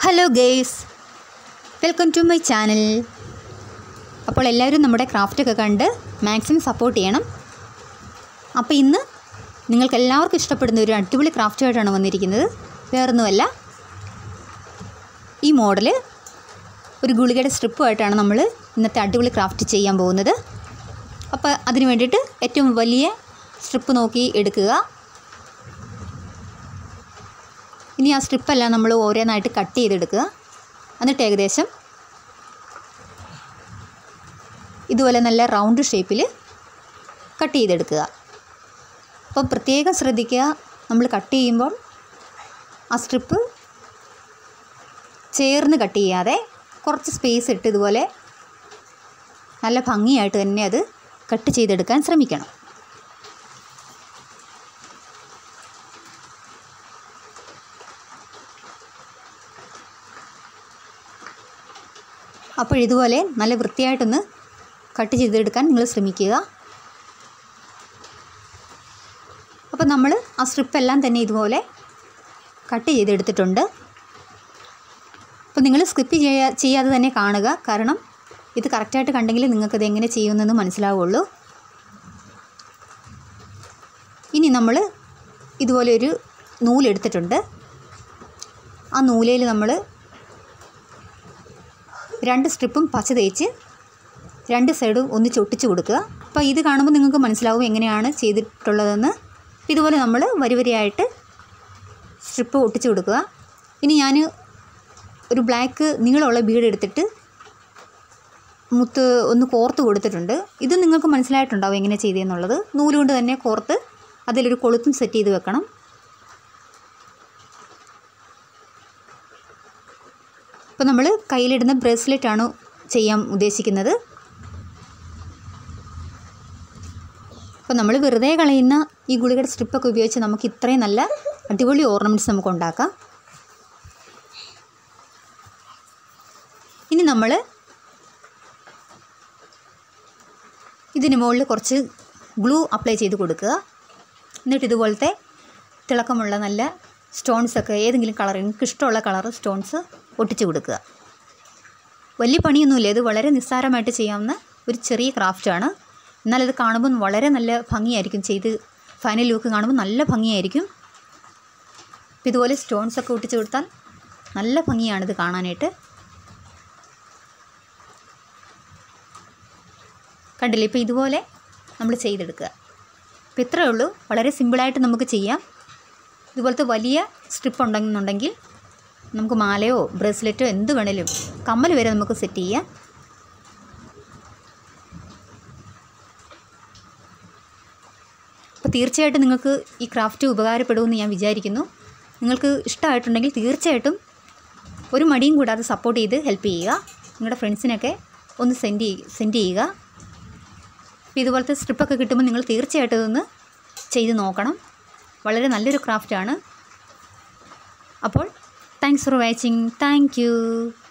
Hello guys, welcome to my channel. അപ്പോൾ എല്ലാവരും നമ്മുടെ ക്രാഫ്റ്റൊക്കെ കണ്ട് മാക്സിമം സപ്പോർട്ട് ചെയ്യണം. അപ്പോൾ ഇന്ന് നിങ്ങൾക്ക് എല്ലാവർക്കും ഇഷ്ടപ്പെടുന്ന ഒരു അടിപൊളി ക്രാഫ്റ്റുമായിട്ടാണ് വന്നിരിക്കുന്നത്. വേറൊന്നുമല്ല, ഈ മോഡൽ ഒരു ഗുളികയുടെ സ്ട്രിപ്പുമായിട്ടാണ് നമ്മൾ ഇന്നത്തെ അടിപൊളി ക്രാഫ്റ്റ് ചെയ്യാൻ പോകുന്നത്. അപ്പോൾ അതിന് വേണ്ടിയിട്ട് ഏറ്റവും വലിയ സ്ട്രിപ്പ് നോക്കി എടുക്കുക. ഇനി ആ സ്ട്രിപ്പെല്ലാം നമ്മൾ ഓരോന്നായിട്ട് കട്ട് ചെയ്തെടുക്കുക. എന്നിട്ട് ഏകദേശം ഇതുപോലെ നല്ല റൗണ്ട് ഷേപ്പിൽ കട്ട് ചെയ്തെടുക്കുക. അപ്പോൾ പ്രത്യേകം ശ്രദ്ധിക്കുക, നമ്മൾ കട്ട് ചെയ്യുമ്പോൾ ആ സ്ട്രിപ്പ് ചേർന്ന് കട്ട് ചെയ്യാതെ കുറച്ച് സ്പേസ് ഇട്ട് ഇതുപോലെ നല്ല ഭംഗിയായിട്ട് തന്നെ അത് കട്ട് ചെയ്തെടുക്കാൻ ശ്രമിക്കണം. അപ്പോൾ ഇതുപോലെ നല്ല വൃത്തിയായിട്ടൊന്ന് കട്ട് ചെയ്തെടുക്കാൻ നിങ്ങൾ ശ്രമിക്കുക. അപ്പോൾ നമ്മൾ ആ സ്ട്രിപ്പെല്ലാം തന്നെ ഇതുപോലെ കട്ട് ചെയ്തെടുത്തിട്ടുണ്ട്. അപ്പോൾ നിങ്ങൾ സ്കിപ്പ് ചെയ്യാതെ തന്നെ കാണുക, കാരണം ഇത് കറക്റ്റായിട്ട് കണ്ടെങ്കിൽ നിങ്ങൾക്കത് എങ്ങനെ ചെയ്യുമെന്ന് മനസ്സിലാവുള്ളൂ. ഇനി നമ്മൾ ഇതുപോലെ ഒരു നൂലെടുത്തിട്ടുണ്ട്. ആ നൂലയിൽ നമ്മൾ 2 സ്ട്രിപ്പും പച്ച തേച്ച് 2 സൈഡും ഒന്ന് ചൊട്ടിച്ച് കൊടുക്കുക. അപ്പോൾ ഇത് കാണുമ്പോൾ നിങ്ങൾക്ക് മനസ്സിലാവും എങ്ങനെയാണ് ചെയ്തിട്ടുള്ളതെന്ന്. ഇതുപോലെ നമ്മൾ വരിവരിയായിട്ട് സ്ട്രിപ്പ് ഒട്ടിച്ച് കൊടുക്കുക. ഇനി ഞാൻ ഒരു ബ്ലാക്ക് നീളമുള്ള ബീഡ് എടുത്തിട്ട് മുത്ത് ഒന്ന് കോർത്ത് കൊടുത്തിട്ടുണ്ട്. ഇത് നിങ്ങൾക്ക് മനസ്സിലായിട്ടുണ്ടാവും എങ്ങനെ ചെയ്തതെന്നുള്ളത്. നൂലുകൊണ്ട് തന്നെ കോർത്ത് അതിലൊരു കൊളുത്തും സെറ്റ് ചെയ്ത് വെക്കണം. അപ്പോൾ നമ്മൾ കയ്യിലിടുന്ന ബ്രേസ്ലെറ്റാണ് ചെയ്യാൻ ഉദ്ദേശിക്കുന്നത്. അപ്പോൾ നമ്മൾ വെറുതെ കളയുന്ന ഈ ഗുളികയുടെ സ്ട്രിപ്പൊക്കെ ഉപയോഗിച്ച് നമുക്ക് ഇത്രയും നല്ല അടിപൊളി ഓർണമെൻറ്റ്സ് നമുക്ക് ഉണ്ടാക്കാം. ഇനി നമ്മൾ ഇതിന് മുകളിൽ കുറച്ച് ഗ്ലൂ അപ്ലൈ ചെയ്ത് കൊടുക്കുക. എന്നിട്ട് ഇതുപോലത്തെ തിളക്കമുള്ള നല്ല സ്റ്റോൺസൊക്കെ ഏതെങ്കിലും കളർ, നിങ്ങൾക്ക് ഇഷ്ടമുള്ള കളർ സ്റ്റോൺസ് ഒട്ടിച്ച് കൊടുക്കുക. വലിയ പണിയൊന്നുമില്ല, ഇത് വളരെ നിസ്സാരമായിട്ട് ചെയ്യാവുന്ന ഒരു ചെറിയ ക്രാഫ്റ്റാണ്. എന്നാലിത് കാണുമ്പോൾ വളരെ നല്ല ഭംഗിയായിരിക്കും. ചെയ്ത് ഫൈനൽ ലുക്ക് കാണുമ്പോൾ നല്ല ഭംഗിയായിരിക്കും. അപ്പോൾ ഇതുപോലെ സ്റ്റോൺസൊക്കെ ഒട്ടിച്ച് കൊടുത്താൽ നല്ല ഭംഗിയാണിത് കാണാനായിട്ട്. കണ്ടില്ലേ? ഇപ്പോൾ ഇതുപോലെ നമ്മൾ ചെയ്തെടുക്കുക. അപ്പോൾ ഇത്രയേ ഉള്ളൂ, വളരെ സിമ്പിളായിട്ട് നമുക്ക് ചെയ്യാം. ഇതുപോലത്തെ വലിയ സ്ട്രിപ്പ് ഉണ്ടെന്നുണ്ടെങ്കിൽ നമുക്ക് മാലയോ ബ്രേസ്ലെറ്റോ എന്ത് വേണേലും, കമ്മൽ വരെ നമുക്ക് സെറ്റ് ചെയ്യാം. അപ്പോൾ തീർച്ചയായിട്ടും നിങ്ങൾക്ക് ഈ ക്രാഫ്റ്റ് ഉപകാരപ്പെടുമെന്ന് ഞാൻ വിചാരിക്കുന്നു. നിങ്ങൾക്ക് ഇഷ്ടമായിട്ടുണ്ടെങ്കിൽ തീർച്ചയായിട്ടും ഒരു മടിയും കൂടാതെ സപ്പോർട്ട് ചെയ്ത് ഹെൽപ്പ് ചെയ്യുക. നിങ്ങളുടെ ഫ്രണ്ട്സിനൊക്കെ ഒന്ന് സെൻഡ് ചെയ്യുക. അപ്പോൾ ഇതുപോലത്തെ സ്ട്രിപ്പൊക്കെ കിട്ടുമ്പോൾ നിങ്ങൾ തീർച്ചയായിട്ടും ഇതൊന്ന് ചെയ്ത് നോക്കണം. വളരെ നല്ലൊരു ക്രാഫ്റ്റാണ്. അപ്പോൾ thanks for watching. Thank U.